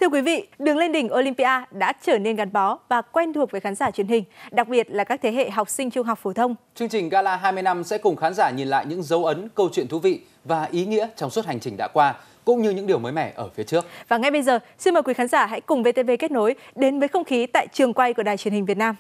Thưa quý vị, đường lên đỉnh Olympia đã trở nên gắn bó và quen thuộc với khán giả truyền hình, đặc biệt là các thế hệ học sinh trung học phổ thông. Chương trình Gala 20 năm sẽ cùng khán giả nhìn lại những dấu ấn, câu chuyện thú vị và ý nghĩa trong suốt hành trình đã qua, cũng như những điều mới mẻ ở phía trước. Và ngay bây giờ, xin mời quý khán giả hãy cùng VTV kết nối đến với không khí tại trường quay của Đài Truyền hình Việt Nam.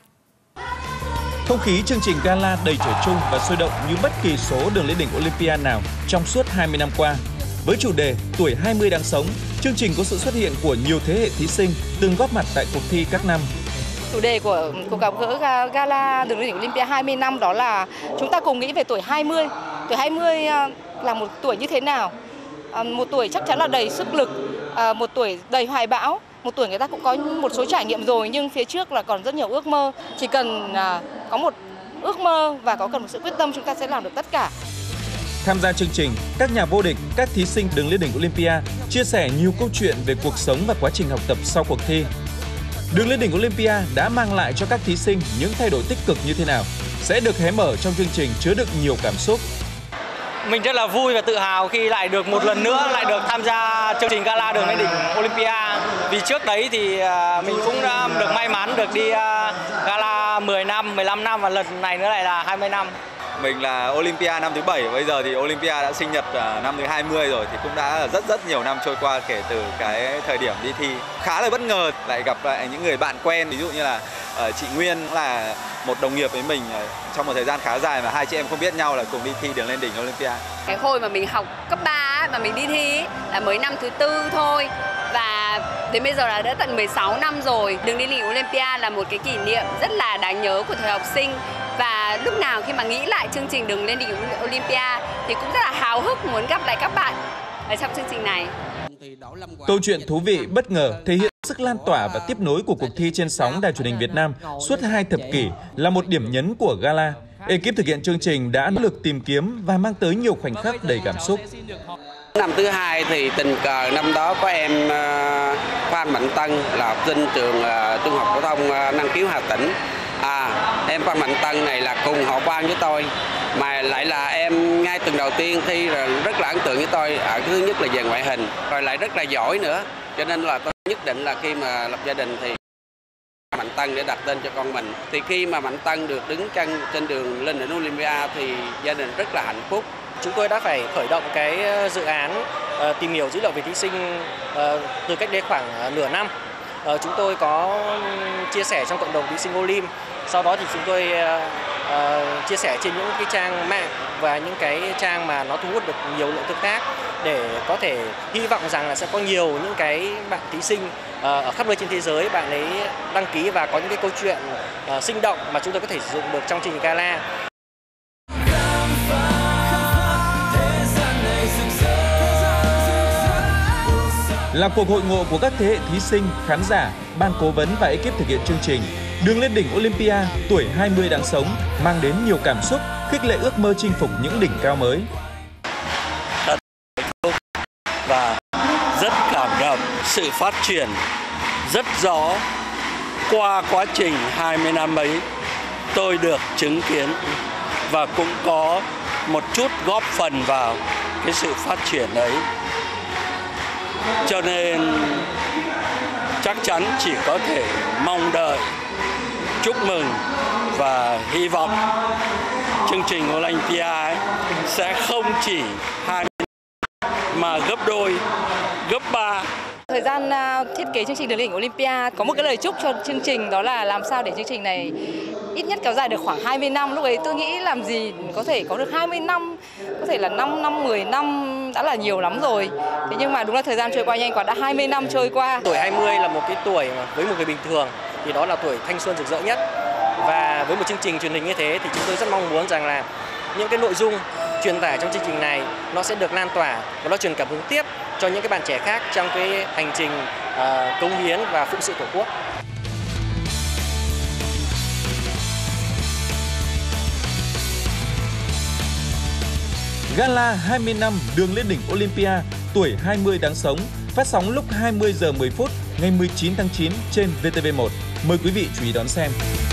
Không khí chương trình Gala đầy trẻ trung và sôi động như bất kỳ số đường lên đỉnh Olympia nào trong suốt 20 năm qua. Với chủ đề Tuổi 20 đáng sống, chương trình có sự xuất hiện của nhiều thế hệ thí sinh từng góp mặt tại cuộc thi các năm. Chủ đề của cuộc gặp gỡ Gala đường lên đỉnh Olympia 20 năm đó là chúng ta cùng nghĩ về tuổi 20. Tuổi 20 là một tuổi như thế nào? Một tuổi chắc chắn là đầy sức lực, một tuổi đầy hoài bão, một tuổi người ta cũng có một số trải nghiệm rồi nhưng phía trước là còn rất nhiều ước mơ. Chỉ cần có một ước mơ và có cần một sự quyết tâm chúng ta sẽ làm được tất cả. Tham gia chương trình, các nhà vô địch, các thí sinh đường lên đỉnh Olympia chia sẻ nhiều câu chuyện về cuộc sống và quá trình học tập sau cuộc thi. Đường lên đỉnh Olympia đã mang lại cho các thí sinh những thay đổi tích cực như thế nào? Sẽ được hé mở trong chương trình chứa đựng nhiều cảm xúc. Mình rất là vui và tự hào khi lại được một lần nữa lại được tham gia chương trình Gala đường lên đỉnh Olympia. Vì trước đấy thì mình cũng đã được may mắn được đi Gala 10 năm, 15 năm và lần này nữa lại là 20 năm. Mình là Olympia năm thứ 7, bây giờ thì Olympia đã sinh nhật năm thứ 20 rồi, thì cũng đã rất nhiều năm trôi qua kể từ cái thời điểm đi thi. Khá là bất ngờ lại gặp lại những người bạn quen, ví dụ như là chị Nguyên là một đồng nghiệp với mình trong một thời gian khá dài mà hai chị em không biết nhau là cùng đi thi đường lên đỉnh Olympia. Cái hồi mà mình học cấp 3 mà mình đi thi là mới năm thứ 4 thôi. Và đến bây giờ là đã tận 16 năm rồi. Đường lên đỉnh Olympia là một cái kỷ niệm rất là đáng nhớ của thời học sinh. Và lúc nào khi mà nghĩ lại chương trình đường lên đỉnh Olympia thì cũng rất là háo hức muốn gặp lại các bạn ở trong chương trình này. Câu chuyện thú vị, bất ngờ thể hiện sức lan tỏa và tiếp nối của cuộc thi trên sóng Đài Truyền hình Việt Nam suốt 2 thập kỷ là một điểm nhấn của Gala. Ekip thực hiện chương trình đã nỗ lực tìm kiếm và mang tới nhiều khoảnh khắc đầy cảm xúc. Năm thứ 2 thì tình cờ năm đó có em Phan Mạnh Tân là học sinh trường Trung học phổ thông Năng Khiếu Hà Tĩnh. Em Phan Mạnh Tân này là cùng họ ban với tôi, mà lại là em ngay tuần đầu tiên thi là rất là ấn tượng với tôi. Thứ nhất là về ngoại hình, rồi lại rất là giỏi nữa, cho nên là tôi nhất định là khi mà lập gia đình thì Mạnh Tân để đặt tên cho con mình. Thì khi mà Mạnh Tân được đứng chân trên đường lên đỉnh Olympia thì gia đình rất là hạnh phúc. Chúng tôi đã phải khởi động cái dự án tìm hiểu dữ liệu về thí sinh từ cách đây khoảng nửa năm. Chúng tôi có chia sẻ trong cộng đồng thí sinh Olim. Sau đó thì chúng tôi chia sẻ trên những cái trang mạng và những cái trang mà nó thu hút được nhiều lượng tương tác để có thể hy vọng rằng là sẽ có nhiều những cái bạn thí sinh ở khắp nơi trên thế giới bạn ấy đăng ký và có những cái câu chuyện sinh động mà chúng tôi có thể sử dụng được trong chương trình Gala. Là cuộc hội ngộ của các thế hệ thí sinh, khán giả, ban cố vấn và ekip thực hiện chương trình. Đường lên đỉnh Olympia, tuổi 20 đáng sống, mang đến nhiều cảm xúc, khích lệ ước mơ chinh phục những đỉnh cao mới. Thật hạnh và rất cảm động, sự phát triển rất rõ qua quá trình 20 năm ấy tôi được chứng kiến và cũng có một chút góp phần vào cái sự phát triển ấy. Cho nên chắc chắn chỉ có thể mong đợi, chúc mừng và hy vọng chương trình Olympia ấy sẽ không chỉ 20 mà gấp đôi, gấp 3. Thời gian thiết kế chương trình đường lên đỉnh Olympia có một cái lời chúc cho chương trình, đó là làm sao để chương trình này ít nhất kéo dài được khoảng 20 năm. Lúc ấy tôi nghĩ làm gì có thể có được 20 năm, có thể là 5 năm, 10 năm đã là nhiều lắm rồi. Thế nhưng mà đúng là thời gian trôi qua nhanh quá, đã 20 năm trôi qua. Tuổi 20 là một cái tuổi mà với một người bình thường thì đó là tuổi thanh xuân rực rỡ nhất. Và với một chương trình truyền hình như thế thì chúng tôi rất mong muốn rằng là những cái nội dung truyền tải trong chương trình này nó sẽ được lan tỏa và nó truyền cảm hứng tiếp cho những cái bạn trẻ khác trong cái hành trình cống hiến và phụng sự Tổ quốc. Gala 20 năm đường lên đỉnh Olympia, tuổi 20 đáng sống, phát sóng lúc 20 giờ 10 phút ngày 19 tháng 9 trên VTV1. Mời quý vị chú ý đón xem.